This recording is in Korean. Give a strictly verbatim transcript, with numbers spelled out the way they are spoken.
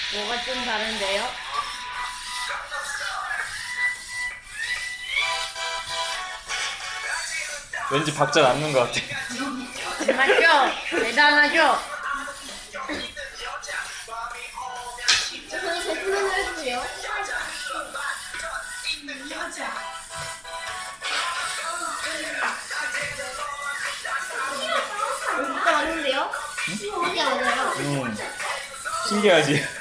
뭐가 좀 다른데요? 왠지 박자 맞는 것 같아. 맞죠? 대단하죠? 저는 제트맨을 해주세요. 진짜 맞는데요? 진짜 맞아요. 음, 신기하지?